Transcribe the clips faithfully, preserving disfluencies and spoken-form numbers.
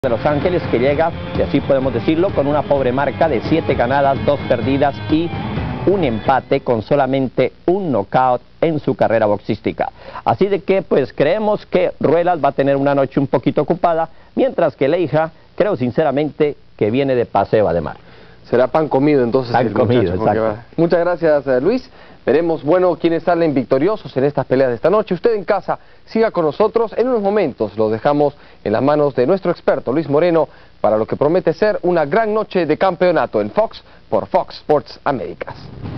de Los Ángeles, que llega, y así podemos decirlo, con una pobre marca de siete ganadas, dos perdidas y un empate, con solamente un knockout en su carrera boxística. Así de que pues creemos que Ruelas va a tener una noche un poquito ocupada, mientras que Leija, creo sinceramente que viene de paseo a de mar. Será pan comido entonces. Pan comido, exacto. Muchas gracias, Luis. Veremos, bueno, quiénes salen victoriosos en estas peleas de esta noche. Usted en casa, siga con nosotros. En unos momentos lo dejamos en las manos de nuestro experto, Luis Moreno, para lo que promete ser una gran noche de campeonato en Fox por Fox Sports Américas.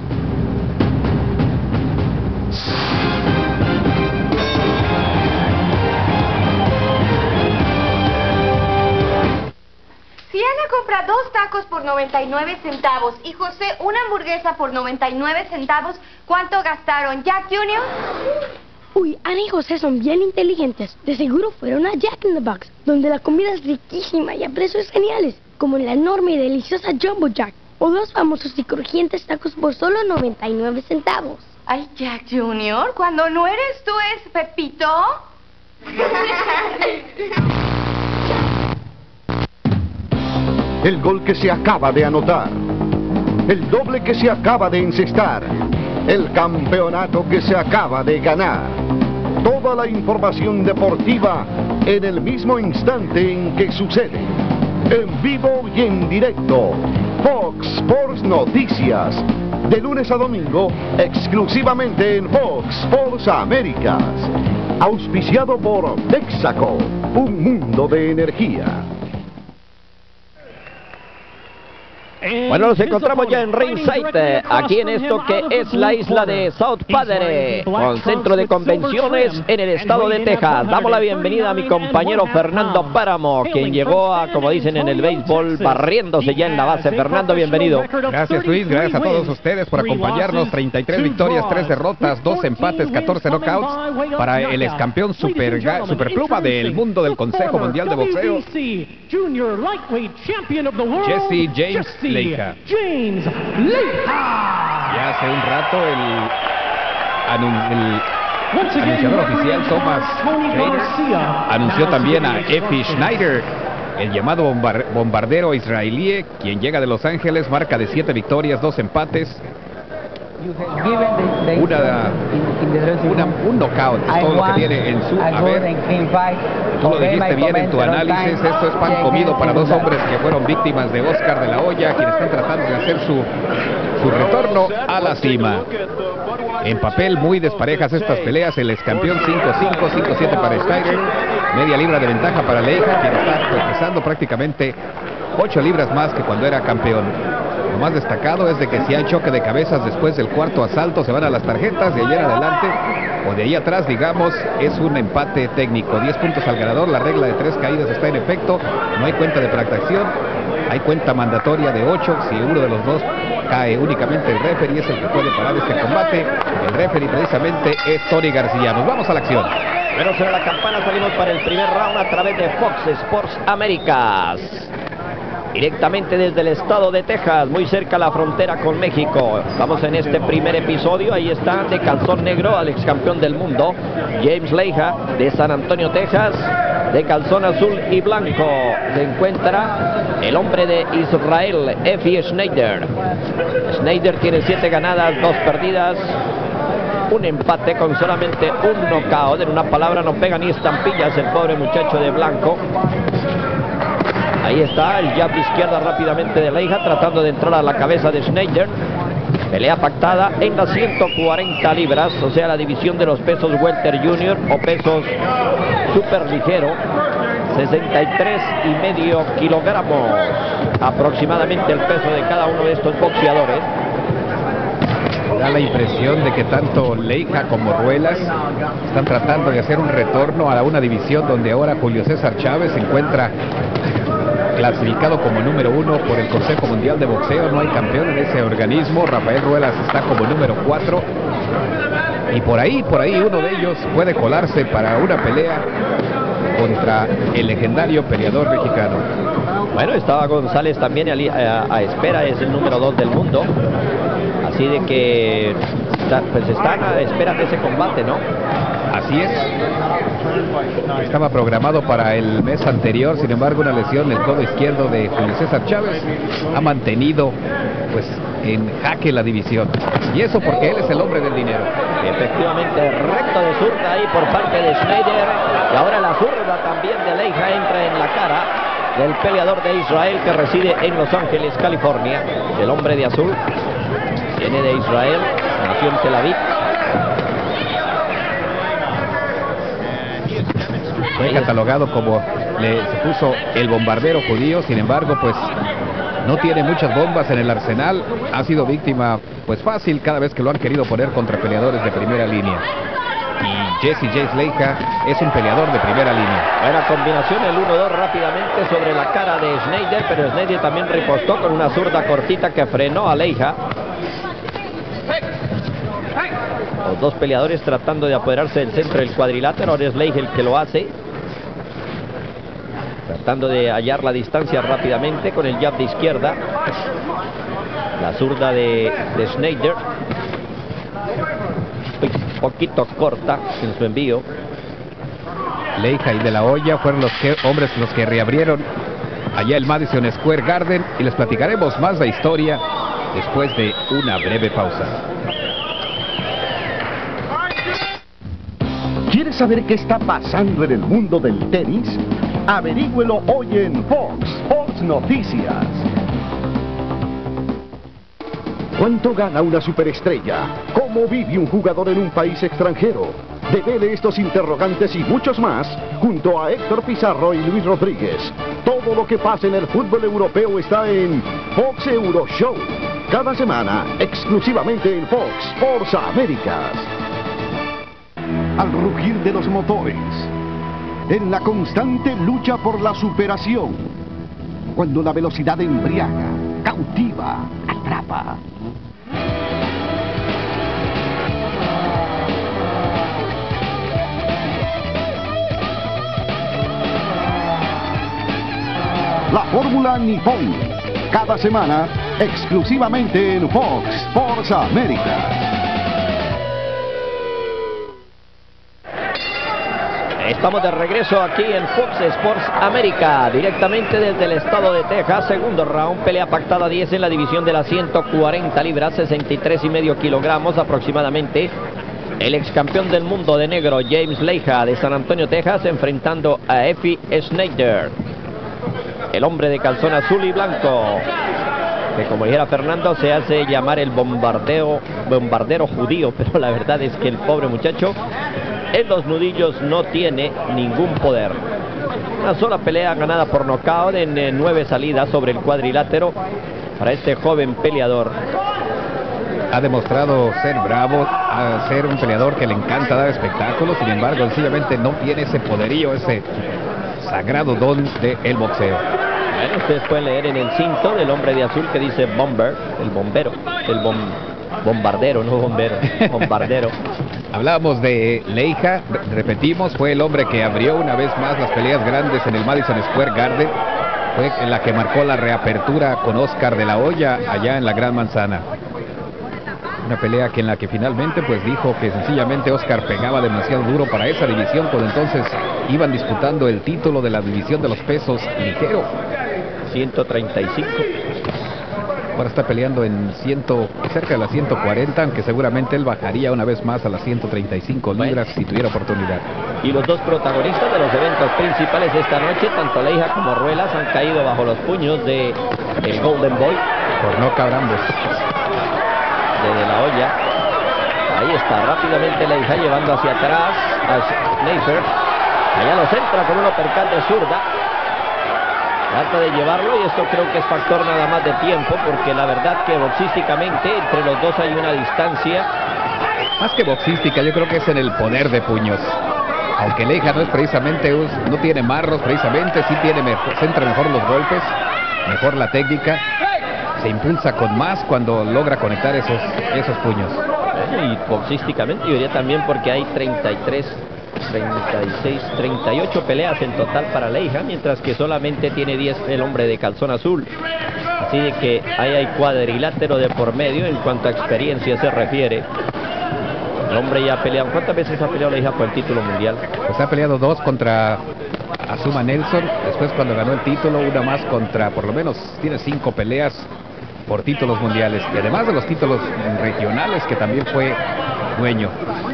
Si Ana compra dos tacos por noventa y nueve centavos y José una hamburguesa por noventa y nueve centavos, ¿cuánto gastaron? ¿Jack junior? Uy, Ana y José son bien inteligentes. De seguro fueron a Jack in the Box, donde la comida es riquísima y a precios geniales, como en la enorme y deliciosa Jumbo Jack, o dos famosos y crujientes tacos por solo noventa y nueve centavos. Ay, Jack junior, cuando no eres tú es Pepito. El gol que se acaba de anotar, el doble que se acaba de encestar, el campeonato que se acaba de ganar. Toda la información deportiva en el mismo instante en que sucede. En vivo y en directo. Fox Sports Noticias. De lunes a domingo, exclusivamente en Fox Sports Américas. Auspiciado por Texaco, un mundo de energía. Bueno, nos encontramos ya en ringside, aquí en esto que es la isla de South Padre, con centro de convenciones en el estado de Texas. Damos la bienvenida a mi compañero Fernando Páramo, quien llegó a, como dicen en el béisbol, barriéndose ya en la base. Fernando, bienvenido. Gracias, Luis, gracias a todos ustedes por acompañarnos. Treinta y tres victorias, tres derrotas, dos empates, catorce knockouts para el ex campeón super, superpluma del mundo del Consejo Mundial de Boxeo, Jesse James Leija. James Leija. Ya hace un rato el, el anunciador oficial Thomas James anunció también a Efi Schneider, el llamado bombar, bombardero israelí, quien llega de Los Ángeles, marca de siete victorias, dos empates, una, una, un knockout, es todo lo que tiene en su haber. Tú lo dijiste bien en tu análisis, esto es pan comido para dos hombres que fueron víctimas de Oscar de la Hoya, quienes están tratando de hacer su, su retorno a la cima. En papel muy desparejas estas peleas, el ex campeón cinco cinco, cinco siete para Schneider, media libra de ventaja para Leija, quien está pesando prácticamente ocho libras más que cuando era campeón. Lo más destacado es de que si hay choque de cabezas después del cuarto asalto se van a las tarjetas, de allá en adelante o de ahí atrás, digamos, es un empate técnico. diez puntos al ganador, la regla de tres caídas está en efecto, no hay cuenta de fractación, hay cuenta mandatoria de ocho, si uno de los dos cae únicamente el referee es el que puede parar este combate. El referee precisamente es Tony García. Nos vamos a la acción. Pero sobre la campana salimos para el primer round a través de Fox Sports Américas. Directamente desde el estado de Texas, muy cerca a la frontera con México. Vamos en este primer episodio, ahí está de calzón negro al ex campeón del mundo, James Leija, de San Antonio, Texas. De calzón azul y blanco se encuentra el hombre de Israel, Efi Schneider. Schneider tiene siete ganadas, dos perdidas, un empate con solamente un knockout. En una palabra, no pega ni estampillas el pobre muchacho de blanco. Ahí está el jab de izquierda rápidamente de Leija, tratando de entrar a la cabeza de Schneider. Pelea pactada en las ciento cuarenta libras, o sea, la división de los pesos welter junior o pesos super ligero. sesenta y tres y medio kilogramos aproximadamente el peso de cada uno de estos boxeadores. Da la impresión de que tanto Leija como Ruelas están tratando de hacer un retorno a una división donde ahora Julio César Chávez se encuentra clasificado como número uno por el Consejo Mundial de Boxeo. No hay campeón en ese organismo. Rafael Ruelas está como número cuatro. Y por ahí, por ahí uno de ellos puede colarse para una pelea contra el legendario peleador mexicano. Bueno, estaba González también a, a, a espera, es el número dos del mundo. Así de que pues están a espera de ese combate, ¿no? Así es. Estaba programado para el mes anterior, sin embargo una lesión en el codo izquierdo de Julio César Chávez ha mantenido pues en jaque la división. Y eso porque él es el hombre del dinero. Efectivamente, recto de zurda ahí por parte de Schneider. Y ahora la zurda también de Leija entra en la cara del peleador de Israel que reside en Los Ángeles, California. El hombre de azul viene de Israel, nació en Tel Aviv. Fue catalogado como, le, se puso el bombardero judío, sin embargo, pues no tiene muchas bombas en el arsenal. Ha sido víctima, pues fácil, cada vez que lo han querido poner contra peleadores de primera línea. Y Jesse Jace Leija es un peleador de primera línea. Buena combinación, el uno dos rápidamente sobre la cara de Schneider, pero Schneider también ripostó con una zurda cortita que frenó a Leija. Los dos peleadores tratando de apoderarse del centro del cuadrilátero. Ahora es Leija el que lo hace, tratando de hallar la distancia rápidamente con el jab de izquierda. La zurda de, de Schneider, un poquito corta en su envío. Leija y De La Hoya fueron los que, hombres los que reabrieron allá el Madison Square Garden, y les platicaremos más de historia después de una breve pausa. ¿Quieres saber qué está pasando en el mundo del tenis? Averígüelo hoy en Fox Sports Noticias. ¿Cuánto gana una superestrella? ¿Cómo vive un jugador en un país extranjero? Devele estos interrogantes y muchos más junto a Héctor Pizarro y Luis Rodríguez. Todo lo que pasa en el fútbol europeo está en Fox Euro Show. Cada semana, exclusivamente en Fox Sports Américas. Al rugir de los motores, en la constante lucha por la superación, cuando la velocidad embriaga, cautiva, atrapa. La Fórmula Nippon, cada semana, exclusivamente en Fox Sports América. Estamos de regreso aquí en Fox Sports América, directamente desde el estado de Texas. Segundo round, pelea pactada diez en la división de las ciento cuarenta libras, sesenta y tres y medio kilogramos aproximadamente. El ex campeón del mundo de negro, James Leija, de San Antonio, Texas, enfrentando a Efi Schneider, el hombre de calzón azul y blanco, que como dijera Fernando, se hace llamar el bombardeo, bombardero judío, pero la verdad es que el pobre muchacho en los nudillos no tiene ningún poder. Una sola pelea ganada por nocaut en eh, nueve salidas sobre el cuadrilátero para este joven peleador. Ha demostrado ser bravo, a ser un peleador que le encanta dar espectáculos, sin embargo, sencillamente no tiene ese poderío, ese sagrado don del boxeo. Bueno, ustedes pueden leer en el cinto del hombre de azul que dice Bomber, el bombero, el bom, bombardero, no bombero, bombardero. Hablábamos de Leija, repetimos, fue el hombre que abrió una vez más las peleas grandes en el Madison Square Garden. Fue en la que marcó la reapertura con Oscar de la Hoya allá en la Gran Manzana. Una pelea que en la que finalmente pues dijo que sencillamente Oscar pegaba demasiado duro para esa división, cuando entonces iban disputando el título de la división de los pesos ligero. ciento treinta y cinco. Ahora está peleando en ciento, cerca de las ciento cuarenta, aunque seguramente él bajaría una vez más a las ciento treinta y cinco libras si tuviera oportunidad. Y los dos protagonistas de los eventos principales de esta noche, tanto Leija como Ruelas, han caído bajo los puños de el Golden Boy. Por no cabrambos. De De La Hoya. Ahí está, rápidamente Leija llevando hacia atrás a Schneider. Allá lo centra con un uppercut de zurda. Trata de llevarlo y esto creo que es factor nada más de tiempo, porque la verdad que boxísticamente entre los dos hay una distancia. Más que boxística, yo creo que es en el poder de puños. Aunque Leija no es precisamente, no tiene marros precisamente, sí tiene mejor, centra mejor los golpes, mejor la técnica, se impulsa con más cuando logra conectar esos, esos puños. Y boxísticamente yo diría también porque hay treinta y tres, treinta y seis, treinta y ocho peleas en total para Leija, mientras que solamente tiene diez el hombre de calzón azul. Así de que ahí hay cuadrilátero de por medio en cuanto a experiencia se refiere. El hombre ya ha peleado. ¿Cuántas veces ha peleado Leija por el título mundial? Pues ha peleado dos contra Azuma Nelson. Después, cuando ganó el título, una más contra, por lo menos, tiene cinco peleas por títulos mundiales. Y además de los títulos regionales, que también fue dueño.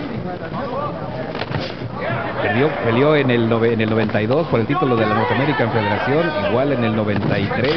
Perdió, peleó en el, nove, en el noventa y dos por el título de la North American Federación, igual en el noventa y tres.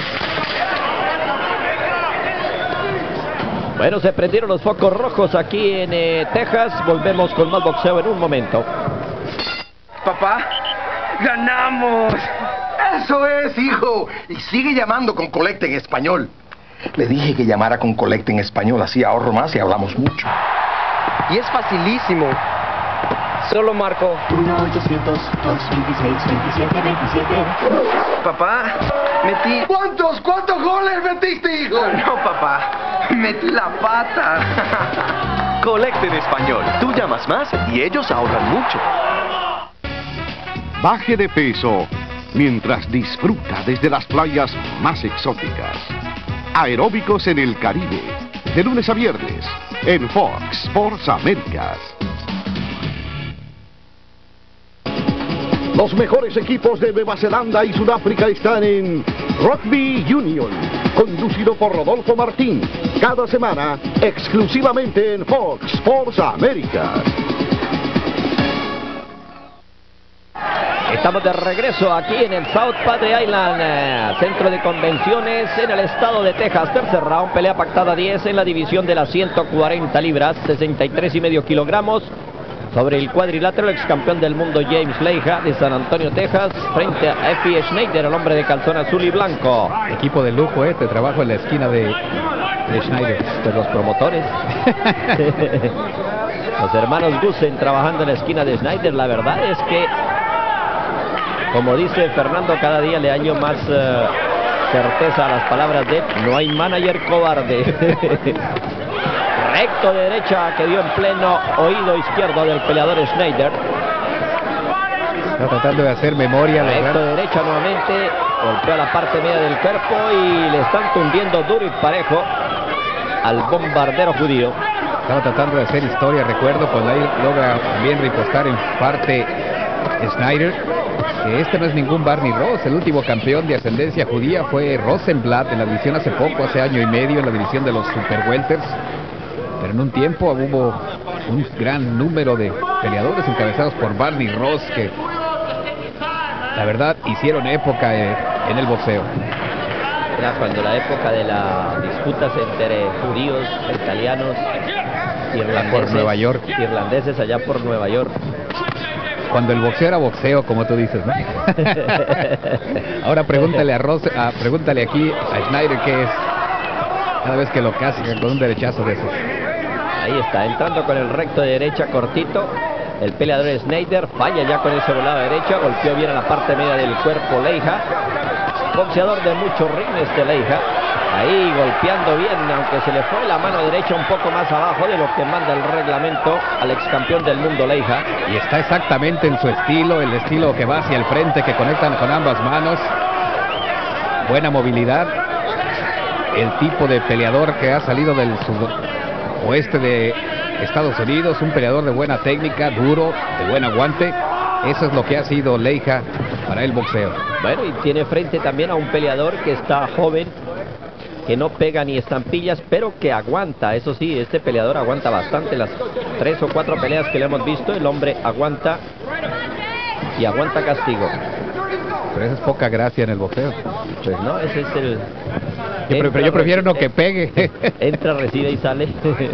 Bueno, se prendieron los focos rojos aquí en eh, Texas. Volvemos con más boxeo en un momento. Papá, ganamos. Eso es, hijo. Y sigue llamando con Colecta en español. Le dije que llamara con Colecta en español, así ahorro más y hablamos mucho. Y es facilísimo. Solo marco uno ochocientos, dos veintiséis, veintisiete, veintisiete. Papá, metí... ¿Cuántos, cuántos goles metiste, hijo? No, papá, metí la pata. Colecta en español. Tú llamas más y ellos ahorran mucho. Baje de peso mientras disfruta desde las playas más exóticas. Aeróbicos en el Caribe, de lunes a viernes, en Fox Sports Américas. Los mejores equipos de Nueva Zelanda y Sudáfrica están en Rugby Union, conducido por Rodolfo Martín, cada semana exclusivamente en Fox Sports Américas. Estamos de regreso aquí en el South Padre Island, eh, centro de convenciones en el estado de Texas. Tercer round, pelea pactada diez en la división de las ciento cuarenta libras, sesenta y tres y medio kilogramos. Sobre el cuadrilátero, el ex campeón del mundo James Leija de San Antonio, Texas, frente a Effie Schneider, el hombre de calzón azul y blanco. Equipo de lujo, este trabajo en la esquina de, de Schneider. Pues los promotores. Los hermanos Gusen trabajando en la esquina de Schneider. La verdad es que, como dice Fernando, cada día le año más uh, certeza a las palabras de no hay manager cobarde. Recto de derecha que dio en pleno oído izquierdo del peleador Schneider. Está tratando de hacer memoria. Recto de derecha nuevamente, golpea la parte media del cuerpo y le están tundiendo duro y parejo al bombardero judío. Estaba tratando de hacer historia, recuerdo, cuando ahí logra también ripostar en parte Schneider, que este no es ningún Barney Ross. El último campeón de ascendencia judía fue Rosenblatt en la división hace poco, hace año y medio, en la división de los Super Welters. Pero en un tiempo hubo un gran número de peleadores encabezados por Barney Ross que, la verdad, hicieron época eh, en el boxeo. Era cuando la época de las disputas entre judíos, italianos, irlandeses, por Nueva York. irlandeses allá por Nueva York. Cuando el boxeo era boxeo, como tú dices, ¿no? Ahora pregúntale a Ross, a, pregúntale aquí a Schneider qué es cada vez que lo casi con un derechazo de esos. Ahí está, entrando con el recto de derecha cortito. El peleador Schneider falla ya con ese volado de derecha. Golpeó bien a la parte media del cuerpo Leija. Boxeador de mucho ritmo este Leija. Ahí golpeando bien, aunque se le fue la mano derecha un poco más abajo de lo que manda el reglamento al ex campeón del mundo Leija. Y está exactamente en su estilo, el estilo que va hacia el frente, que conectan con ambas manos. Buena movilidad. El tipo de peleador que ha salido del sudoeste de Estados Unidos, un peleador de buena técnica, duro, de buen aguante. Eso es lo que ha sido Leija para el boxeo. Bueno, y tiene frente también a un peleador que está joven, que no pega ni estampillas, pero que aguanta. Eso sí, este peleador aguanta bastante. Las tres o cuatro peleas que le hemos visto, el hombre aguanta y aguanta castigo. Pero esa es poca gracia en el boxeo. Pues no, ese es el... Yo, entra, yo prefiero uno que pegue. Entra, recibe y sale.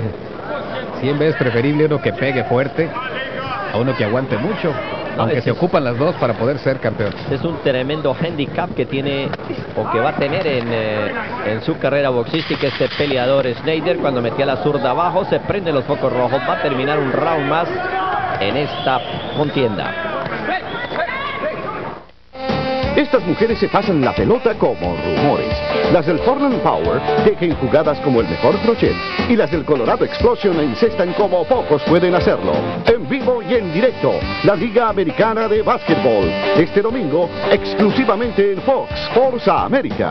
Cien veces preferible uno que pegue fuerte a uno que aguante mucho. No, aunque se ocupan las dos para poder ser campeón. Es un tremendo handicap que tiene o que va a tener en, eh, en su carrera boxística este peleador Schneider. Cuando metía la zurda abajo, se prenden los focos rojos. Va a terminar un round más en esta contienda. Estas mujeres se pasan la pelota como rumores. Las del Portland Power tejen jugadas como el mejor crochet y las del Colorado Explosion la incestan como pocos pueden hacerlo. En vivo y en directo, la Liga Americana de Básquetbol. Este domingo, exclusivamente en Fox Sports Américas.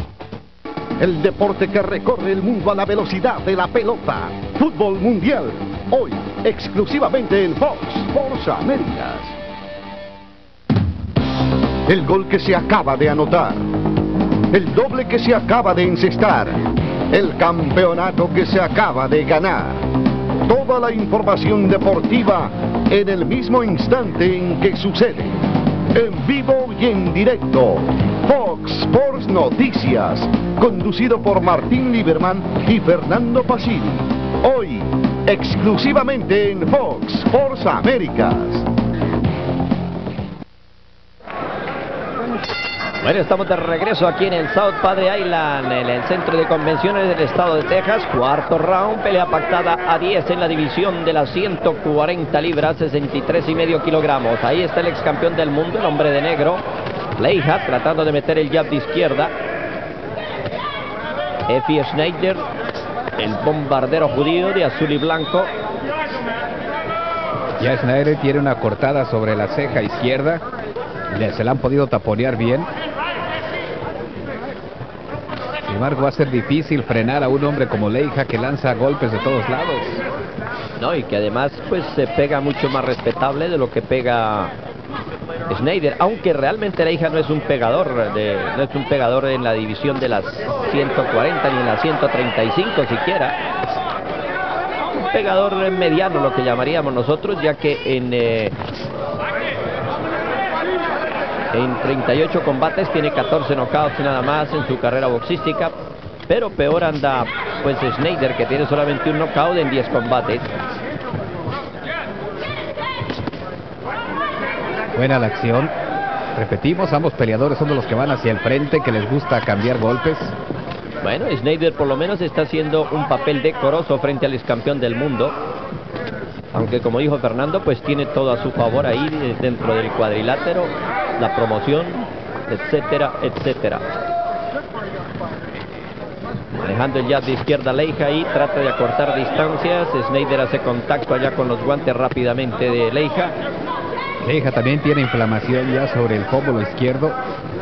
El deporte que recorre el mundo a la velocidad de la pelota. Fútbol mundial. Hoy, exclusivamente en Fox Sports Américas. El gol que se acaba de anotar. El doble que se acaba de encestar. El campeonato que se acaba de ganar. Toda la información deportiva en el mismo instante en que sucede. En vivo y en directo. Fox Sports Noticias. Conducido por Martín Lieberman y Fernando Pacini. Hoy, exclusivamente en Fox Sports Américas. Bueno, estamos de regreso aquí en el South Padre Island, en el centro de convenciones del estado de Texas. Cuarto round, pelea pactada a diez en la división de las ciento cuarenta libras, sesenta y tres y medio kilogramos. Ahí está el ex campeón del mundo, el hombre de negro, Leija, tratando de meter el jab de izquierda. Efi Schneider, el bombardero judío de azul y blanco. Ya Schneider tiene una cortada sobre la ceja izquierda. Se la han podido taponear bien. Sin embargo, va a ser difícil frenar a un hombre como Leija, que lanza golpes de todos lados. No, y que además pues se pega mucho más respetable de lo que pega Schneider, aunque realmente Leija no es un pegador, de, no es un pegador en la división de las ciento cuarenta ni en las ciento treinta y cinco siquiera. Un pegador mediano, lo que llamaríamos nosotros, ya que en... Eh, En treinta y ocho combates tiene catorce knockouts nada más en su carrera boxística, pero peor anda pues Schneider, que tiene solamente un knockout en diez combates. Buena la acción. Repetimos, ambos peleadores son de los que van hacia el frente, que les gusta cambiar golpes. Bueno, Schneider por lo menos está haciendo un papel decoroso frente al ex campeón del mundo. Aunque como dijo Fernando, pues tiene todo a su favor ahí dentro del cuadrilátero, la promoción, etcétera, etcétera. Manejando el jab de izquierda Leija ahí, trata de acortar distancias. Schneider hace contacto allá con los guantes rápidamente de Leija. Leija también tiene inflamación ya sobre el pómulo izquierdo.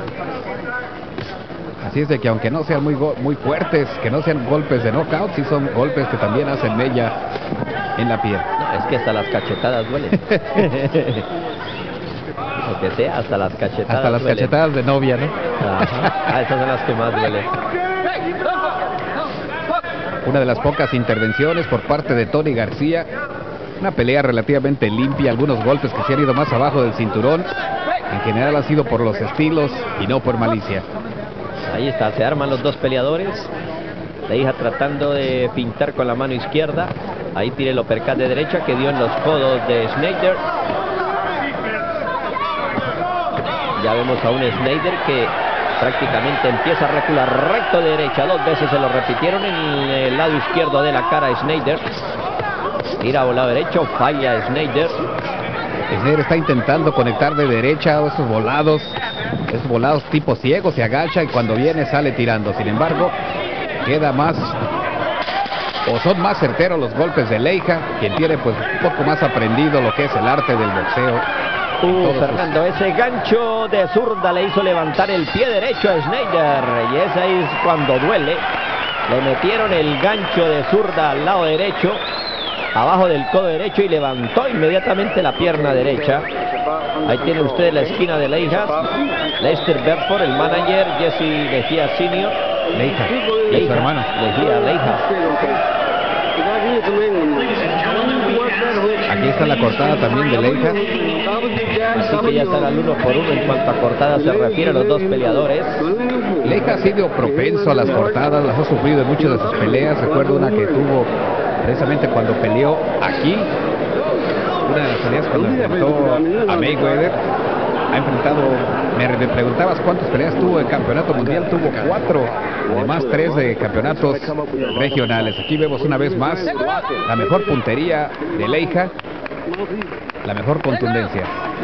Así es de que aunque no sean muy, muy fuertes, que no sean golpes de knockout, sí son golpes que también hacen mella en la piel. No, es que hasta las cachetadas duelen. Lo que sea, hasta las cachetadas Hasta las duelen. cachetadas de novia, ¿no? Ajá. Ah, esas son las que más duelen. Una de las pocas intervenciones por parte de Tony García. Una pelea relativamente limpia, algunos golpes que se han ido más abajo del cinturón. En general ha sido por los estilos y no por malicia. Ahí está, se arman los dos peleadores. Leija tratando de pintar con la mano izquierda. Ahí tira el uppercut de derecha que dio en los codos de Schneider. Ya vemos a un Schneider que prácticamente empieza a recular recto de derecha. Dos veces se lo repitieron en el lado izquierdo de la cara a Schneider. Tira a lado derecho, falla Schneider. Schneider está intentando conectar de derecha a esos volados. Esos volados tipo ciego, se agacha y cuando viene sale tirando. Sin embargo, queda más, o son más certeros los golpes de Leija, quien tiene pues un poco más aprendido lo que es el arte del boxeo. Uh, Fernando, sus... ese gancho de zurda le hizo levantar el pie derecho a Schneider, y ese es cuando duele. Le metieron el gancho de zurda al lado derecho, abajo del codo derecho, y levantó inmediatamente la pierna derecha. Ahí tiene usted la esquina de Leija. Lester Bedford, el manager, Jesse Lejía senior. Leija, Leija, su hermano. Lejía, Leija. Aquí está la cortada también de Leija. Así que ya están al uno por uno en cuanto a cortadas se refiere a los dos peleadores. Leija ha sido propenso a las cortadas, las ha sufrido en muchas de sus peleas. Recuerdo una que tuvo precisamente cuando peleó aquí. Una de las peleas cuando enfrentó a Mayweather. Ha enfrentado, me, me preguntabas cuántas peleas tuvo en campeonato mundial, tuvo cuatro, además tres de campeonatos regionales. Aquí vemos una vez más la mejor puntería de Leija, la mejor contundencia.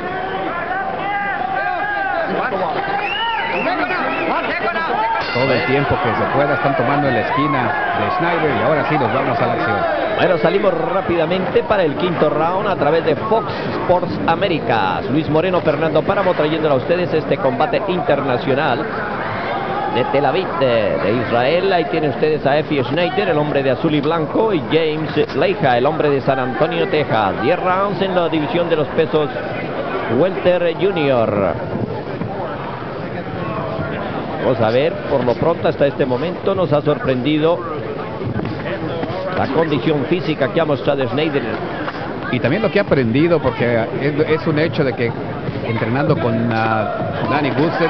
Todo el tiempo que se pueda están tomando en la esquina de Schneider y ahora sí nos vamos a la acción. Bueno, salimos rápidamente para el quinto round a través de Fox Sports Américas. Luis Moreno, Fernando Páramo trayéndole a ustedes este combate internacional. de Tel Aviv, de, de Israel. Ahí tienen ustedes a Effie Schneider, el hombre de azul y blanco, y James Leija, el hombre de San Antonio, Texas. diez rounds en la división de los pesos welter junior. Vamos a ver, por lo pronto hasta este momento nos ha sorprendido la condición física que ha mostrado Schneider. Y también lo que ha aprendido, porque es, es un hecho de que entrenando con uh, Danny Gusen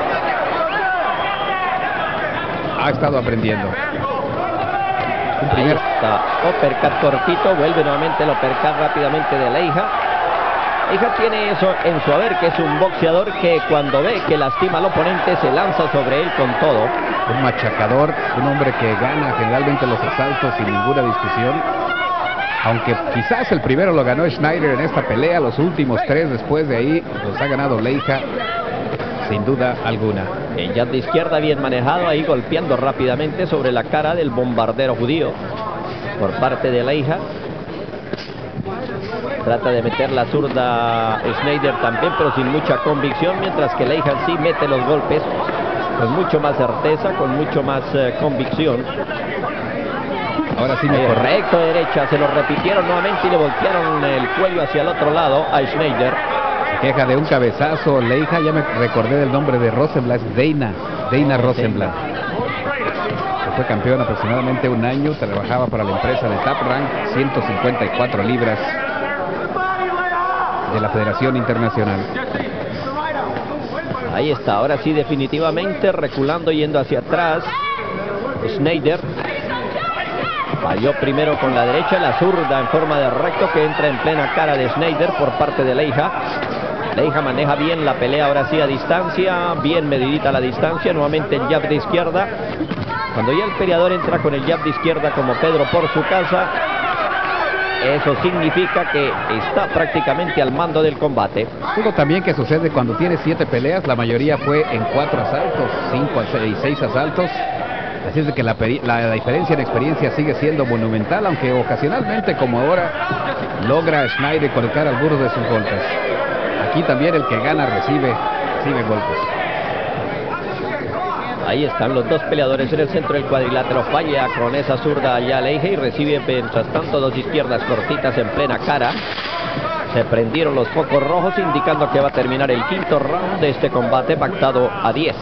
ha estado aprendiendo. Un primer... Ahí está, uppercut cortito, vuelve nuevamente el uppercut rápidamente de Leija. Leija tiene eso en su haber, que es un boxeador que cuando ve que lastima al oponente se lanza sobre él con todo. Un machacador, un hombre que gana generalmente los asaltos sin ninguna discusión. Aunque quizás el primero lo ganó Schneider en esta pelea, los últimos tres después de ahí los ha ganado Leija, sin duda alguna. El jab de izquierda bien manejado, ahí golpeando rápidamente sobre la cara del bombardero judío por parte de Leija. Trata de meter la zurda Schneider también, pero sin mucha convicción, mientras que Leija sí mete los golpes con mucho más certeza, con mucho más eh, convicción. Ahora sí me correcto, derecha, se lo repitieron nuevamente y le voltearon el cuello hacia el otro lado a Schneider. Se queja de un cabezazo Leija, ya me recordé del nombre de Rosenblatt, Dana, Dana Rosenblatt. Que fue campeón aproximadamente un año, trabajaba para la empresa de Top Rank, ciento cincuenta y cuatro libras de la Federación Internacional. Ahí está, ahora sí definitivamente reculando, yendo hacia atrás Schneider. Falló primero con la derecha, la zurda en forma de recto que entra en plena cara de Schneider por parte de Leija. Leija maneja bien la pelea, ahora sí a distancia, bien medidita la distancia, nuevamente el jab de izquierda. Cuando ya el peleador entra con el jab de izquierda como Pedro por su casa, eso significa que está prácticamente al mando del combate. Algo también que sucede cuando tiene siete peleas, la mayoría fue en cuatro asaltos, cinco y seis asaltos. Así es de que la, la, la diferencia en experiencia sigue siendo monumental, aunque ocasionalmente, como ahora, logra Schneider colocar algunos de sus golpes. Aquí también el que gana recibe, recibe golpes. Ahí están los dos peleadores en el centro del cuadrilátero. Falla con esa zurda allá Leija y recibe mientras tanto dos izquierdas cortitas en plena cara. Se prendieron los focos rojos indicando que va a terminar el quinto round de este combate pactado a diez.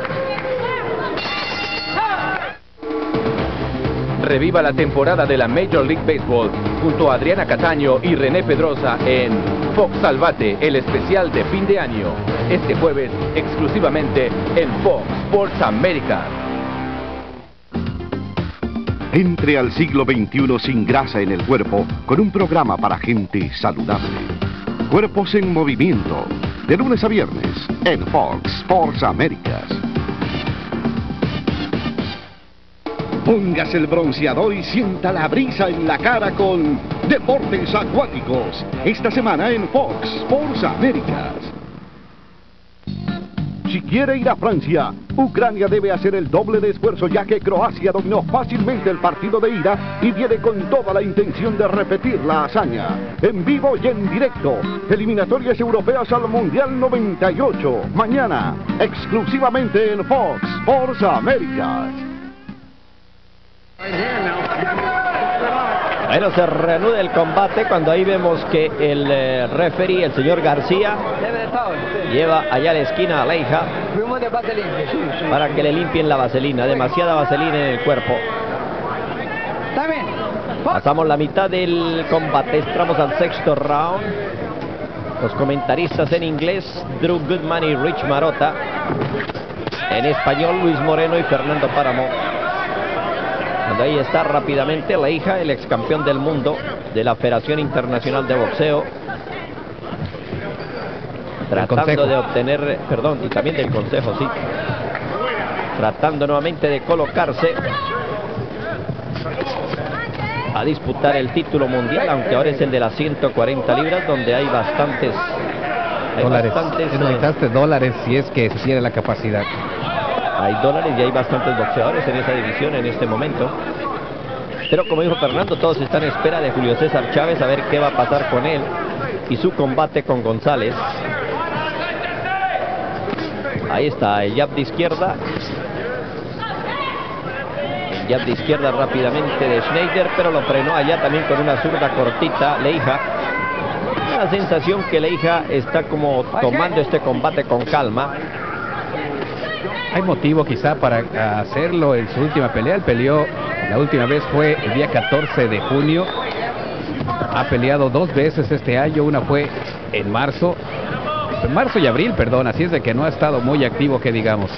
Reviva la temporada de la Major League Baseball junto a Adriana Cataño y René Pedrosa en Fox Salvate, el especial de fin de año. Este jueves exclusivamente en Fox Sports America. Entre al siglo veintiuno sin grasa en el cuerpo con un programa para gente saludable. Cuerpos en movimiento, de lunes a viernes en Fox Sports America. Póngase el bronceador y sienta la brisa en la cara con Deportes Acuáticos. Esta semana en Fox Sports America. Si quiere ir a Francia, Ucrania debe hacer el doble de esfuerzo, ya que Croacia dominó fácilmente el partido de ida y viene con toda la intención de repetir la hazaña. En vivo y en directo, eliminatorias europeas al Mundial noventa y ocho. Mañana, exclusivamente en Fox Sports America. Bueno, se reanuda el combate cuando ahí vemos que el eh, referee, el señor García, lleva allá a la esquina a Leija para que le limpien la vaselina, demasiada vaselina en el cuerpo. Pasamos la mitad del combate, entramos al sexto round. Los comentaristas en inglés, Drew Goodman y Rich Marotta. En español, Luis Moreno y Fernando Páramo. Cuando ahí está rápidamente Leija, el ex campeón del mundo de la Federación Internacional de Boxeo, tratando de obtener, perdón, y también del Consejo, sí, tratando nuevamente de colocarse a disputar el título mundial, aunque ahora es el de las ciento cuarenta libras, donde hay bastantes, hay dólares. bastantes Necesitaste dólares si es que se tiene la capacidad. Hay dólares y hay bastantes boxeadores en esa división en este momento. Pero como dijo Fernando, todos están en espera de Julio César Chávez, a ver qué va a pasar con él y su combate con González. Ahí está el jab de izquierda. jab de izquierda rápidamente de Schneider, pero lo frenó allá también con una zurda cortita Leija. Una sensación que Leija está como tomando este combate con calma. Hay motivo quizá para hacerlo en su última pelea. Él peleó, la última vez fue el día catorce de junio. Ha peleado dos veces este año, una fue en marzo, en marzo y abril, perdón, así es de que no ha estado muy activo, que digamos.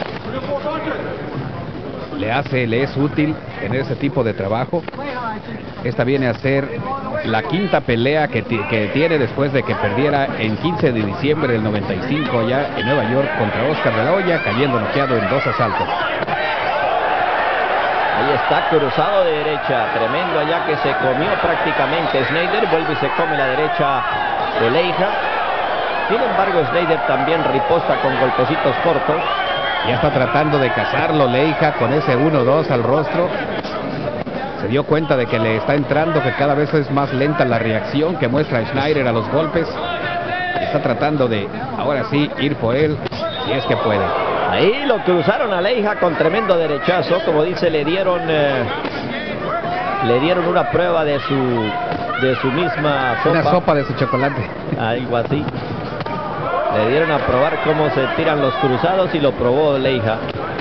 Le hace, le es útil tener ese tipo de trabajo. Esta viene a ser la quinta pelea que, que tiene después de que perdiera en quince de diciembre del noventa y cinco ya en Nueva York contra Oscar de la Hoya, cayendo noqueado en dos asaltos. Ahí está, cruzado de derecha, tremendo allá que se comió prácticamente Schneider, vuelve y se come la derecha de Leija. Sin embargo, Schneider también riposta con golpecitos cortos. Ya está tratando de cazarlo Leija con ese uno dos al rostro. Se dio cuenta de que le está entrando, que cada vez es más lenta la reacción que muestra Schneider a los golpes. Está tratando de, ahora sí, ir por él, si es que puede. Ahí lo cruzaron a Leija con tremendo derechazo, como dice, le dieron eh, le dieron una prueba de su de su misma sopa. Una sopa de su chocolate. Algo así. Le dieron a probar cómo se tiran los cruzados y lo probó Leija.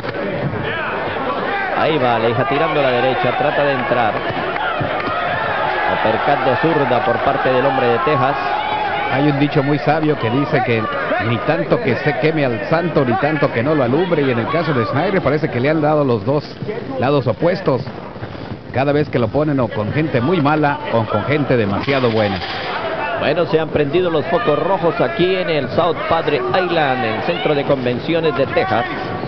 Ahí va Leija tirando a la derecha, trata de entrar. Uppercut de zurda por parte del hombre de Texas. Hay un dicho muy sabio que dice que ni tanto que se queme al santo, ni tanto que no lo alumbre, y en el caso de Schneider parece que le han dado los dos lados opuestos. Cada vez que lo ponen o con gente muy mala o con gente demasiado buena. Bueno, se han prendido los focos rojos aquí en el South Padre Island, en el centro de convenciones de Texas.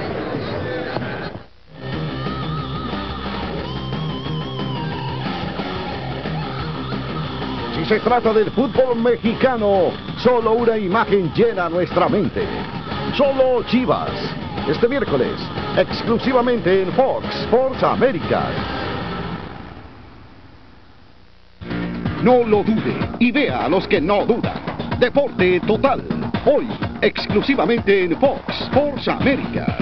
Si se trata del fútbol mexicano, solo una imagen llena nuestra mente. Solo Chivas. Este miércoles, exclusivamente en Fox Sports Américas. No lo dude y vea a los que no dudan. Deporte Total. Hoy, exclusivamente en Fox Sports Américas.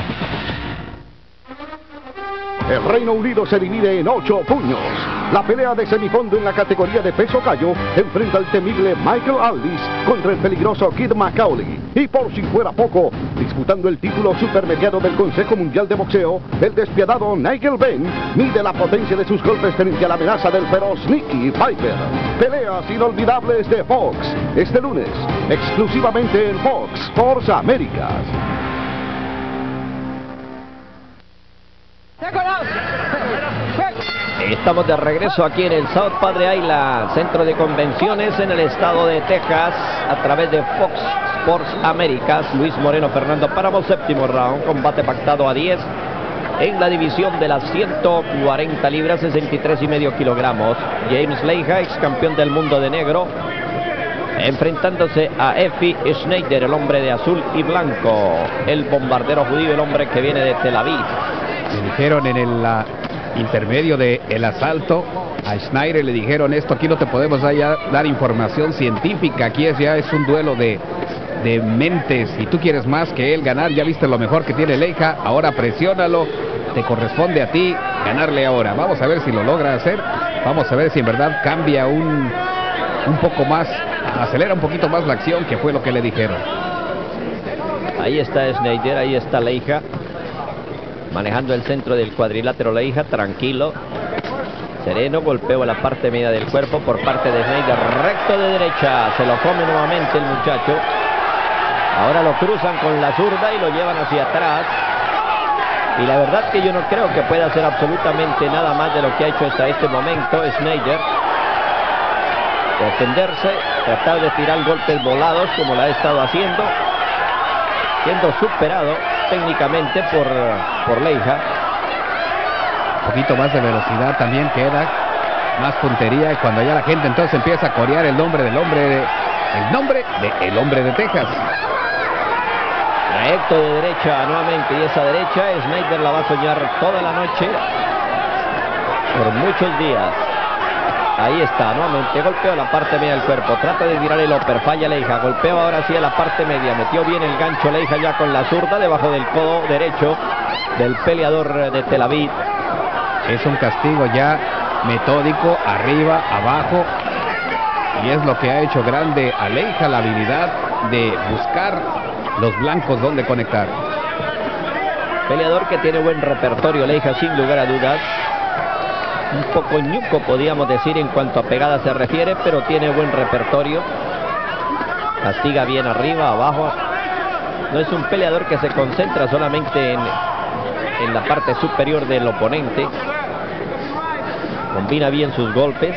El Reino Unido se divide en ocho puños. La pelea de semifondo en la categoría de peso gallo enfrenta al temible Michael Aldis contra el peligroso Kid Macaulay. Y por si fuera poco, disputando el título supermediano del Consejo Mundial de Boxeo, el despiadado Nigel Benn mide la potencia de sus golpes frente a la amenaza del feroz Nicky Piper. Peleas inolvidables de Fox, este lunes, exclusivamente en Fox Sports Américas. Estamos de regreso aquí en el South Padre Island, centro de convenciones en el estado de Texas, a través de Fox Sports Américas. Luis Moreno, Fernando Páramo, séptimo round, combate pactado a diez en la división de las ciento cuarenta libras, sesenta y tres y medio kilogramos. James Leija, ex campeón del mundo de negro, enfrentándose a Efi Schneider, el hombre de azul y blanco, el bombardero judío, el hombre que viene de Tel Aviv. Le dijeron en el uh, intermedio del el asalto a Schneider, le dijeron: esto aquí no te podemos dar, dar información científica, aquí es, ya es un duelo de, de mentes y tú quieres más que él ganar, ya viste lo mejor que tiene Leija, ahora presiónalo, te corresponde a ti ganarle ahora. Vamos a ver si lo logra hacer, vamos a ver si en verdad cambia un, un poco más, acelera un poquito más la acción, que fue lo que le dijeron. Ahí está Schneider, ahí está Leija, manejando el centro del cuadrilátero. Leija, tranquilo, sereno, golpeo a la parte media del cuerpo por parte de Schneider, recto de derecha, se lo come nuevamente el muchacho. Ahora lo cruzan con la zurda y lo llevan hacia atrás. Y la verdad que yo no creo que pueda hacer absolutamente nada más de lo que ha hecho hasta este momento Schneider. Defenderse, tratar de tirar golpes volados como lo ha estado haciendo, siendo superado técnicamente por, por Leija. Un poquito más de velocidad también queda, más puntería, y cuando ya la gente entonces empieza a corear el nombre del hombre de, el nombre de el hombre de Texas. Recto de derecha nuevamente, y esa derecha Schneider la va a soñar toda la noche por muchos días. Ahí está, nuevamente golpeo a la parte media del cuerpo, trata de tirar el upper, falla Leija, golpeo ahora sí a la parte media, metió bien el gancho Leija ya con la zurda debajo del codo derecho del peleador de Tel Aviv. Es un castigo ya metódico, arriba, abajo. Y es lo que ha hecho grande a Leija, la habilidad de buscar los blancos donde conectar. Peleador que tiene buen repertorio, Leija, sin lugar a dudas. Un poco ñuco, podríamos decir, en cuanto a pegada se refiere, pero tiene buen repertorio. Castiga bien arriba, abajo. No es un peleador que se concentra solamente en, en la parte superior del oponente. Combina bien sus golpes.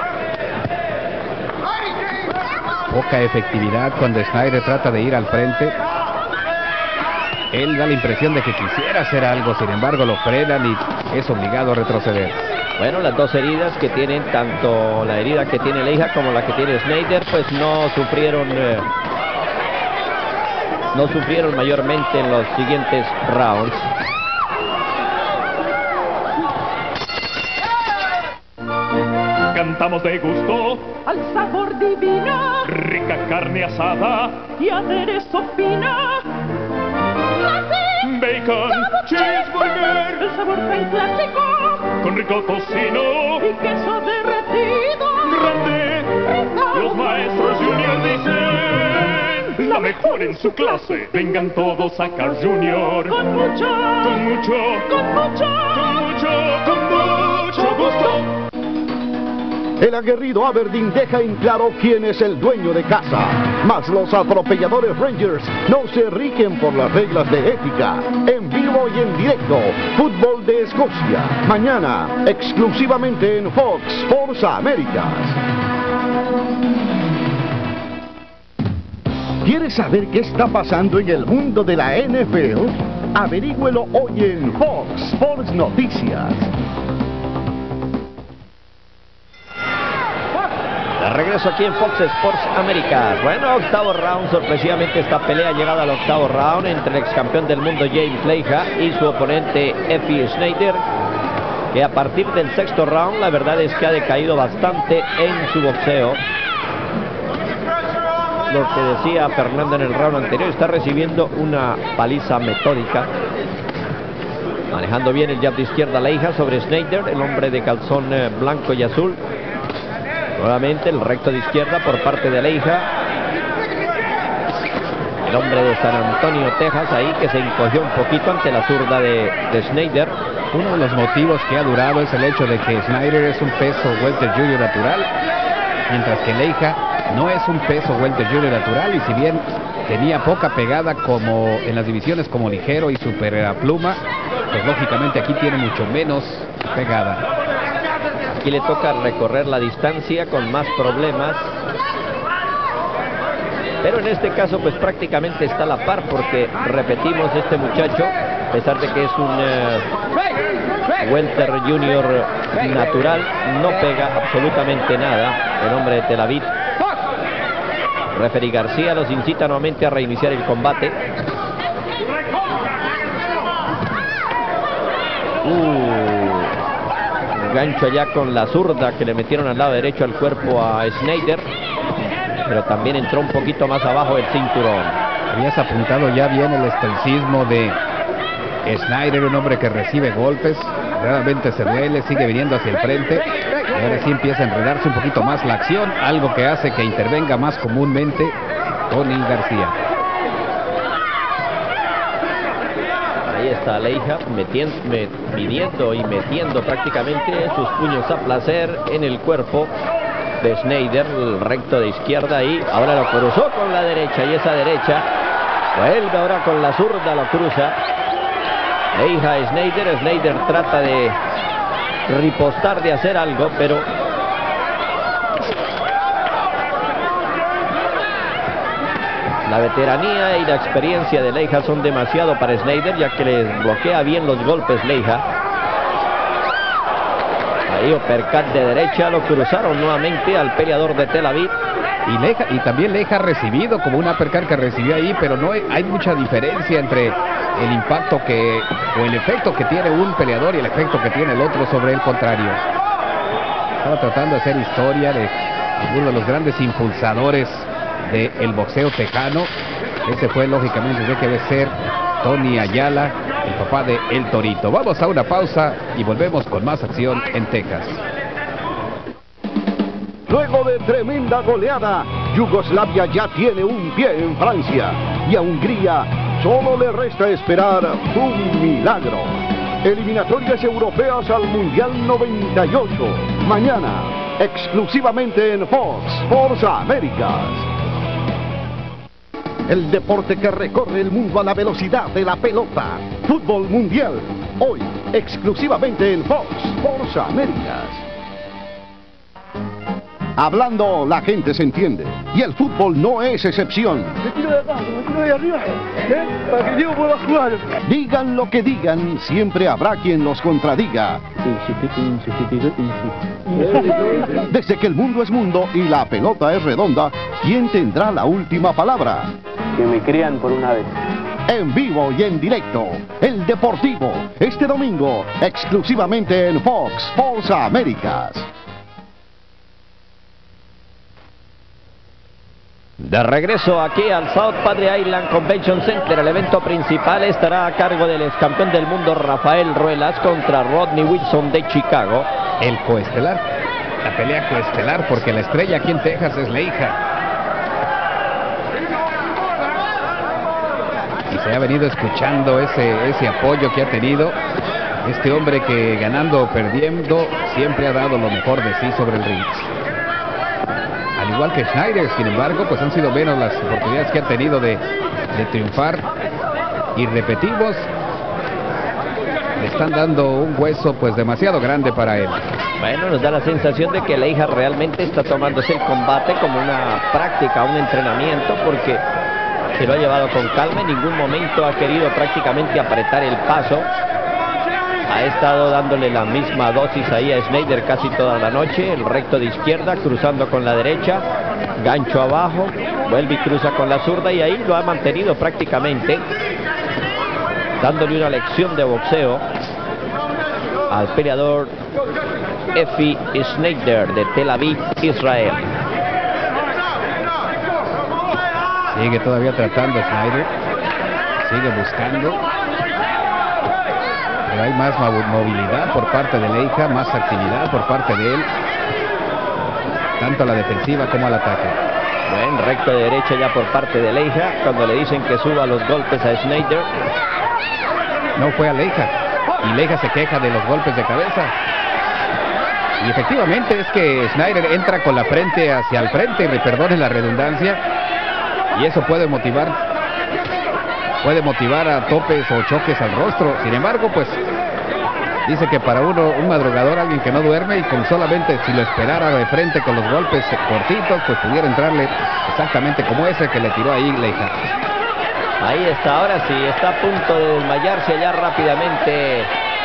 Poca efectividad cuando Snyder trata de ir al frente. Él da la impresión de que quisiera hacer algo, sin embargo lo frenan y es obligado a retroceder. Bueno, las dos heridas que tienen, tanto la herida que tiene Leija como la que tiene Snyder, pues no sufrieron eh, no sufrieron mayormente en los siguientes rounds. Cantamos de gusto al sabor divino, rica carne asada y aderezo fina, bacon, cheeseburger, el sabor tan clásico, con rico tocino y queso derretido, grande, rico. Los maestros Junior dicen, la mejor en su clase, vengan todos a Carl Junior, con mucho, con mucho, con mucho, con mucho, con mucho gusto. El aguerrido Aberdeen deja en claro quién es el dueño de casa, mas los atropelladores Rangers no se rigen por las reglas de ética. En vivo y en directo, fútbol de Escocia, mañana exclusivamente en Fox Sports Américas. ¿Quieres saber qué está pasando en el mundo de la N F L? Averígüelo hoy en Fox Sports Noticias. De regreso aquí en Fox Sports Américas. Bueno, octavo round, sorpresivamente esta pelea ha llegado al octavo round entre el ex campeón del mundo James Leija y su oponente Effie Snyder, que a partir del sexto round la verdad es que ha decaído bastante en su boxeo. Lo que decía Fernando en el round anterior, está recibiendo una paliza metódica. Manejando bien el jab de izquierda Leija sobre Snyder, el hombre de calzón blanco y azul. Nuevamente el recto de izquierda por parte de Leija. El hombre de San Antonio, Texas, ahí que se encogió un poquito ante la zurda de, de Snyder. Uno de los motivos que ha durado es el hecho de que Snyder es un peso welter junior natural, mientras que Leija no es un peso welter junior natural, y si bien tenía poca pegada como en las divisiones como ligero y super pluma, pues lógicamente aquí tiene mucho menos pegada. Aquí le toca recorrer la distancia con más problemas. Pero en este caso pues prácticamente está a la par, porque repetimos, este muchacho, a pesar de que es un uh, welter junior natural, no pega absolutamente nada el hombre de Tel Aviv. Referee García los incita nuevamente a reiniciar el combate. Uh. Gancho allá con la zurda que le metieron al lado derecho al cuerpo a Snyder, pero también entró un poquito más abajo el cinturón. Habías apuntado ya bien el estoicismo de Snyder, un hombre que recibe golpes, realmente se duele, sigue viniendo hacia el frente, y ahora sí empieza a enredarse un poquito más la acción, algo que hace que intervenga más comúnmente Tony García. Ahí está Leija metiendo, met, midiendo y metiendo prácticamente sus puños a placer en el cuerpo de Snyder, el recto de izquierda, y ahora lo cruzó con la derecha, y esa derecha vuelve ahora con la zurda, lo cruza. Leija a Snyder, Snyder trata de ripostar, de hacer algo, pero la veteranía y la experiencia de Leija son demasiado para Snyder, ya que les bloquea bien los golpes Leija. Ahí uppercut de derecha, lo cruzaron nuevamente al peleador de Tel Aviv. Y, Leija, y también Leija ha recibido como un uppercut que recibió ahí, pero no hay, hay mucha diferencia entre el impacto que, o el efecto que tiene un peleador y el efecto que tiene el otro sobre el contrario. Estaba tratando de hacer historia de uno de los grandes impulsadores del boxeo tejano. Ese fue lógicamente, de que debe ser Tony Ayala, el papá de El Torito. Vamos a una pausa y volvemos con más acción en Texas. Luego de tremenda goleada, Yugoslavia ya tiene un pie en Francia y a Hungría solo le resta esperar un milagro. Eliminatorias europeas al Mundial noventa y ocho. Mañana, exclusivamente en Fox Sports Américas. El deporte que recorre el mundo a la velocidad de la pelota. Fútbol mundial. Hoy, exclusivamente en Fox Sports Américas. Hablando, la gente se entiende. Y el fútbol no es excepción. Me tiro de acá, me tiro de arriba, ¿eh? Para que Diego pueda jugar. Digan lo que digan, siempre habrá quien los contradiga. Desde que el mundo es mundo y la pelota es redonda, ¿quién tendrá la última palabra? Que me crean por una vez. En vivo y en directo, El Deportivo, este domingo, exclusivamente en Fox Sports Américas. De regreso aquí al South Padre Island Convention Center, el evento principal estará a cargo del ex campeón del mundo Rafael Ruelas contra Rodney Wilson de Chicago. El coestelar, la pelea coestelar, porque la estrella aquí en Texas es Leija. Y se ha venido escuchando ese, ese apoyo que ha tenido este hombre que ganando o perdiendo siempre ha dado lo mejor de sí sobre el ring. Al igual que Schneider, sin embargo, pues han sido menos las oportunidades que ha tenido de, de triunfar. Y repetimos, le están dando un hueso pues demasiado grande para él. Bueno, nos da la sensación de que Leija realmente está tomándose el combate como una práctica, un entrenamiento, porque se lo ha llevado con calma, en ningún momento ha querido prácticamente apretar el paso. Ha estado dándole la misma dosis ahí a Schneider casi toda la noche. El recto de izquierda, cruzando con la derecha, gancho abajo, vuelve y cruza con la zurda, y ahí lo ha mantenido prácticamente, dándole una lección de boxeo al peleador Efi Schneider de Tel Aviv, Israel. Sigue todavía tratando Schneider, sigue buscando. Pero hay más movilidad por parte de Leija, más actividad por parte de él, tanto a la defensiva como al ataque. Buen recto de derecha ya por parte de Leija, cuando le dicen que suba los golpes a Schneider. No fue a Leija, y Leija se queja de los golpes de cabeza. Y efectivamente es que Schneider entra con la frente hacia el frente, y perdone la redundancia, y eso puede motivar puede motivar a topes o choques al rostro. Sin embargo, pues dice que para uno, un madrugador, alguien que no duerme, y con solamente si lo esperara de frente con los golpes cortitos, pues pudiera entrarle exactamente como ese que le tiró ahí Leija. Ahí está, ahora sí, está a punto de desmayarse ya rápidamente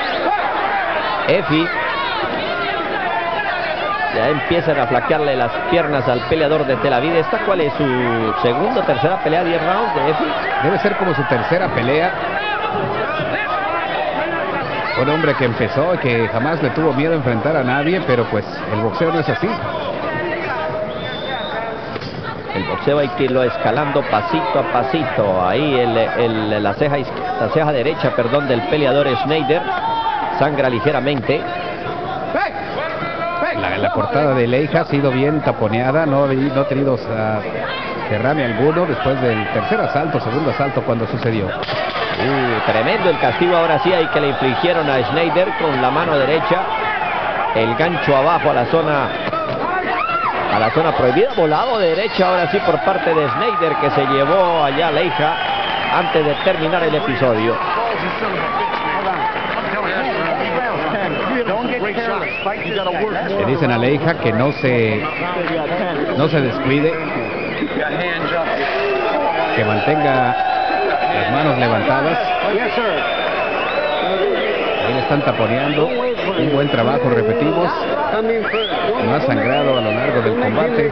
Efi. Ya empiezan a flaquearle las piernas al peleador de Tel Aviv. ¿Esta cuál es su segunda o tercera pelea? diez rounds de Efi. Debe ser como su tercera pelea. Un hombre que empezó y que jamás le tuvo miedo a enfrentar a nadie, pero pues el boxeo no es así. El boxeo hay que irlo escalando pasito a pasito. Ahí el, el, la, ceja, la ceja derecha, perdón, del peleador Schneider sangra ligeramente. La, la cortada de Leija ha sido bien taponeada, no, no ha tenido uh, derrame alguno después del tercer asalto, segundo asalto cuando sucedió. Uh, tremendo el castigo ahora sí hay que le infligieron a Schneider con la mano derecha. El gancho abajo a la zona a la zona prohibida, volado de derecha ahora sí por parte de Schneider, que se llevó allá a Leija antes de terminar el episodio. Le dicen a Leija que no se no se descuide, que mantenga las manos levantadas. Ahí le están taponeando. Un buen trabajo, repetimos. No ha sangrado a lo largo del combate.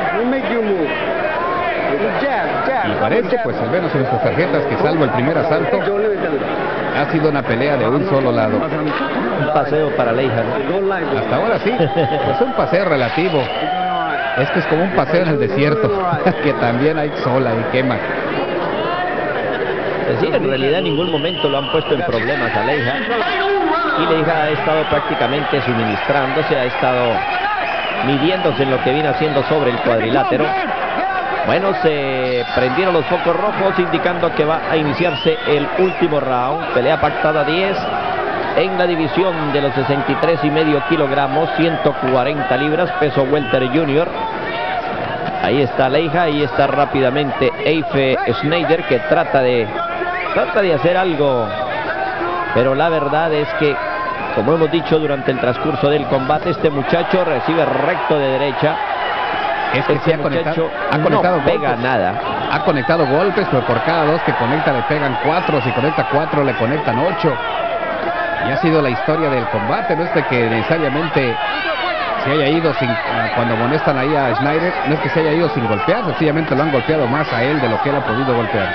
Y parece, pues al menos en nuestras tarjetas, que salvo el primer asalto, ha sido una pelea de un solo lado. Un paseo para Leija, ¿no? Hasta ahora sí, pues un paseo relativo. Este es como un paseo en el desierto, que también hay sol y quema. Es decir, en realidad en ningún momento lo han puesto en problemas a Leija. Y Leija ha estado prácticamente suministrándose, ha estado midiéndose en lo que viene haciendo sobre el cuadrilátero. Bueno, se prendieron los focos rojos indicando que va a iniciarse el último round. Pelea pactada diez en la división de los sesenta y tres y medio kilogramos, ciento cuarenta libras, peso welter junior. Ahí está Leija, ahí está rápidamente Eife Schneider, que trata de, trata de hacer algo. Pero la verdad es que, como hemos dicho durante el transcurso del combate, este muchacho recibe recto de derecha. Es que este sí ha conectado, ha no conectado pega golpes. nada. Ha conectado golpes, pero por cada dos que conecta le pegan cuatro. Si conecta cuatro, le conectan ocho. Y ha sido la historia del combate. No es de que necesariamente se haya ido sin, cuando amonestan ahí a Schneider, no es que se haya ido sin golpear, sencillamente lo han golpeado más a él de lo que él ha podido golpear.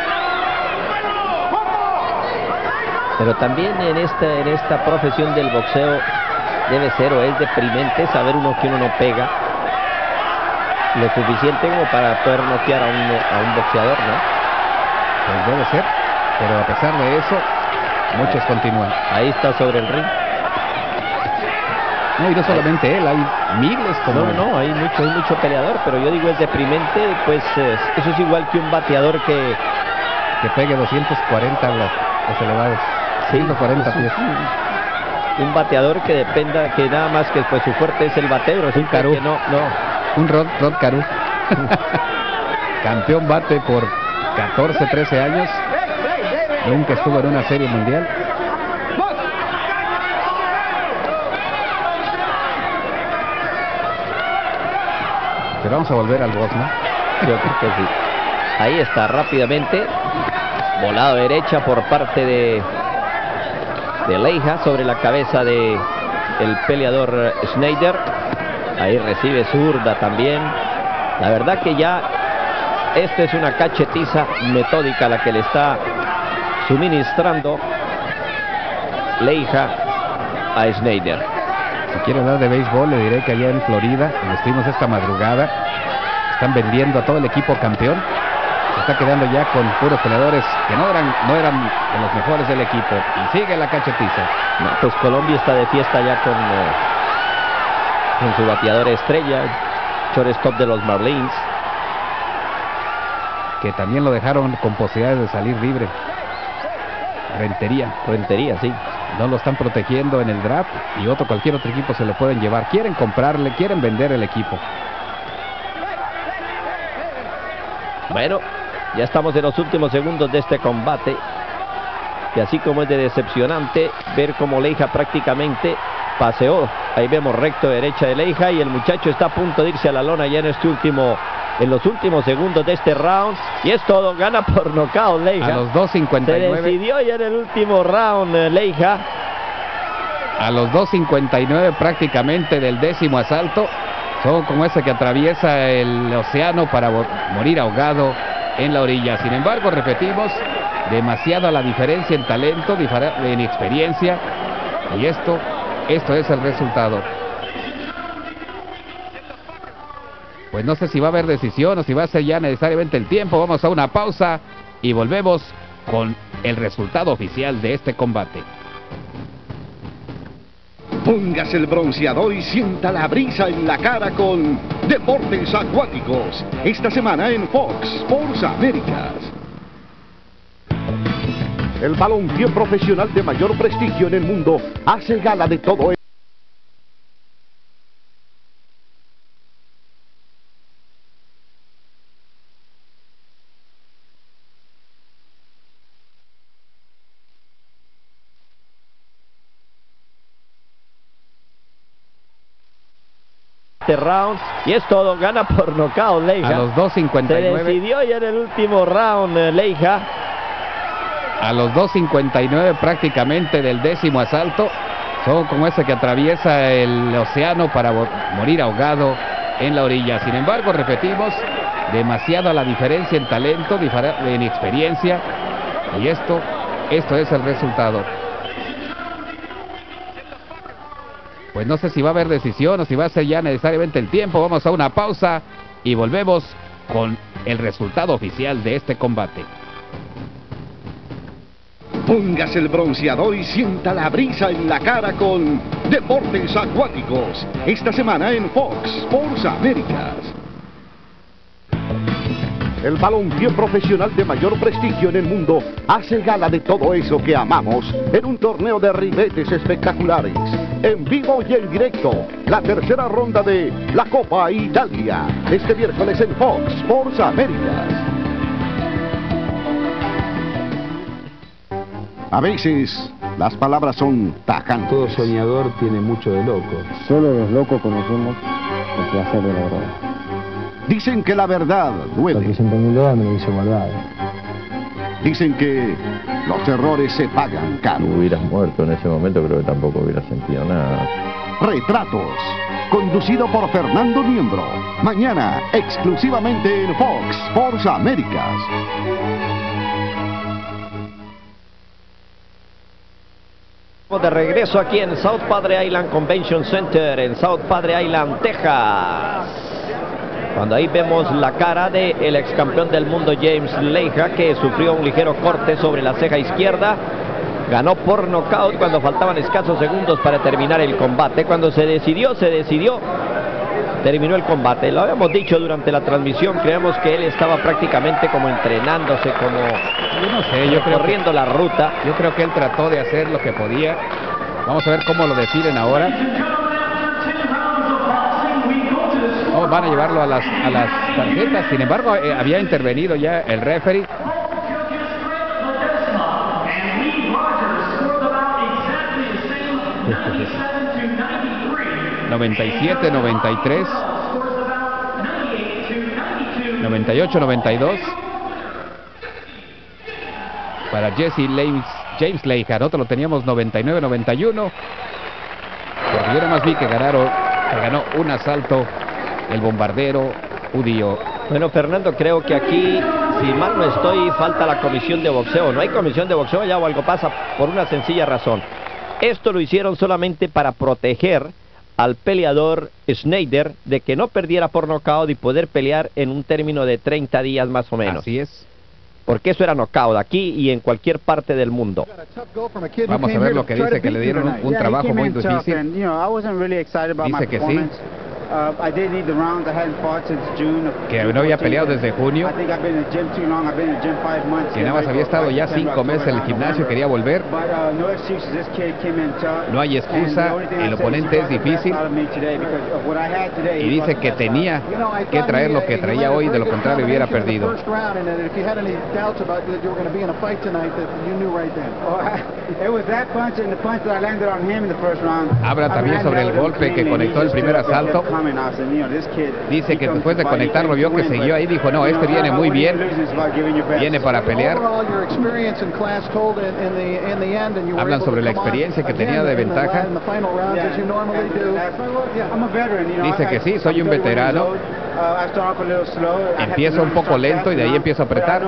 Pero también en esta, en esta profesión del boxeo debe ser o es deprimente saber uno que uno no pega lo suficiente como para poder noquear a un, a un boxeador, ¿no? Pues debe ser, pero a pesar de eso, muchos continúan. Ahí está sobre el ring. No, y no solamente él, hay miles como No, él. no, hay mucho, hay mucho peleador, pero yo digo es deprimente, pues eh, eso es igual que un bateador que... Que pegue doscientos cuarenta las, las elevadas. ciento cuarenta pies. Un bateador que dependa, que nada más que pues su fuerte es el bateo, es un Caru. que no, no. Un Rod, Rod Caru. Campeón bate por catorce, trece años. Nunca estuvo en una serie mundial. Pero vamos a volver al box, ¿no? Yo creo que sí. Ahí está rápidamente. Volado derecha por parte de, de Leija sobre la cabeza de el peleador Schneider. Ahí recibe zurda también. La verdad que ya esta es una cachetiza metódica la que le está suministrando Leija a Schneider. Si quiere hablar de béisbol, le diré que allá en Florida, donde estuvimos esta madrugada, están vendiendo a todo el equipo campeón. Se está quedando ya con puros peleadores que no eran, no eran de los mejores del equipo. Y sigue la cachetiza. No, pues Colombia está de fiesta ya con... Eh, con su bateador estrella, shortstop de los Marlins, que también lo dejaron con posibilidades de salir libre. Rentería. Rentería, sí. No lo están protegiendo en el draft y otro cualquier otro equipo se lo pueden llevar. Quieren comprarle, quieren vender el equipo. Bueno, ya estamos en los últimos segundos de este combate. Y así como es de decepcionante ver cómo Leija prácticamente paseó. Ahí vemos recto derecha de Leija y el muchacho está a punto de irse a la lona ya en este último, en los últimos segundos de este round. Y es todo, gana por nocaut Leija. A los dos cincuenta y nueve. Se decidió ya en el último round Leija. A los dos cincuenta y nueve prácticamente del décimo asalto. Son como ese que atraviesa el océano para morir ahogado en la orilla. Sin embargo, repetimos, demasiada la diferencia en talento, en experiencia. Y esto... Esto es el resultado. Pues no sé si va a haber decisión o si va a ser ya necesariamente el tiempo. Vamos a una pausa y volvemos con el resultado oficial de este combate. Póngase el bronceador y sienta la brisa en la cara con Deportes Acuáticos. Esta semana en Fox Sports Américas. El balompié profesional de mayor prestigio en el mundo hace gala de todo esto. Este round y es todo, gana por nocaut Leija. A los dos cincuenta y nueve. Se decidió ya en el último round Leija. A los dos cincuenta y nueve prácticamente del décimo asalto. Son como ese que atraviesa el océano para morir ahogado en la orilla. Sin embargo, repetimos, demasiada la diferencia en talento, en experiencia. Y esto, esto es el resultado. Pues no sé si va a haber decisión o si va a ser ya necesariamente el tiempo. Vamos a una pausa y volvemos con el resultado oficial de este combate. Póngase el bronceador y sienta la brisa en la cara con Deportes Acuáticos. Esta semana en Fox Sports Américas. El balompié profesional de mayor prestigio en el mundo hace gala de todo eso que amamos en un torneo de ribetes espectaculares. En vivo y en directo, la tercera ronda de la Copa Italia. Este miércoles en Fox Sports Américas. A veces, las palabras son tajantes. Todo soñador tiene mucho de loco. Solo los locos conocemos el placer de la verdad. Dicen que la verdad duele. trescientos mil dólares me lo hizo guardar. Dicen que los errores se pagan caro. Si hubieras muerto en ese momento, creo que tampoco hubieras sentido nada. Retratos, conducido por Fernando Niembro. Mañana, exclusivamente en Fox Sports Américas. De regreso aquí en South Padre Island Convention Center, en South Padre Island, Texas. Cuando ahí vemos la cara del ex campeón del mundo James Leija, que sufrió un ligero corte sobre la ceja izquierda. Ganó por nocaut cuando faltaban escasos segundos para terminar el combate. Cuando se decidió, se decidió, terminó el combate. Lo habíamos dicho durante la transmisión, creemos que él estaba prácticamente como entrenándose, como yo no sé, yo creo corriendo que, la ruta. Yo creo que él trató de hacer lo que podía. Vamos a ver cómo lo deciden ahora. Oh, van a llevarlo a las, a las tarjetas. Sin embargo, eh, había intervenido ya el referee. noventa y siete, noventa y tres, noventa y ocho, noventa y dos para Jesse James, James Leija. Nosotros lo teníamos noventa y nueve, noventa y uno, porque yo nada más vi que ganaron, que ganó un asalto el bombardero judío. Bueno, Fernando, creo que aquí, si mal no estoy, falta la comisión de boxeo. No hay comisión de boxeo ya, o algo pasa, por una sencilla razón. Esto lo hicieron solamente para proteger al peleador Snyder de que no perdiera por nocaut y poder pelear en un término de treinta días más o menos. Así es. Porque eso era nocaut aquí y en cualquier parte del mundo. Vamos a ver lo que dice, que le dieron un, un trabajo muy difícil. Dice que sí. Que no había peleado desde junio. Que nada más había estado ya cinco meses en el gimnasio y quería volver. No hay excusa, el oponente es difícil. Y dice que tenía que traer lo que traía hoy, de lo contrario hubiera perdido. Habla también sobre el golpe que conectó el primer asalto. Dice que después de conectarlo vio que siguió ahí, dijo no, este viene muy bien, viene para pelear. Hablan sobre la experiencia que tenía de ventaja. Dice que sí, soy un veterano. Empieza un poco lento y de ahí empiezo a apretar.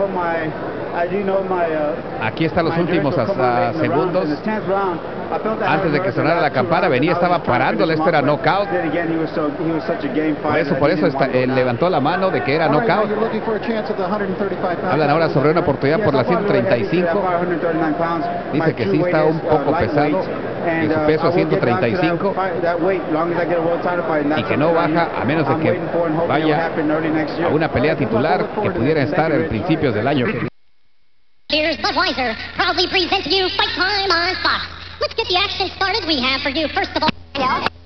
Aquí están los últimos hasta segundos. Antes de que sonara la campana, venía, estaba parándole, esto era knockout. Por eso, por eso está, eh, levantó la mano de que era knockout. Hablan ahora sobre una oportunidad por la ciento treinta y cinco. Dice que sí está un poco pesado en su peso a ciento treinta y cinco y que no baja a menos de que vaya a una pelea titular que pudiera estar en principios del año que viene. Here's Budweiser, proudly present to you Fight Time on Fox. Let's get the action started. We have for you, first of all...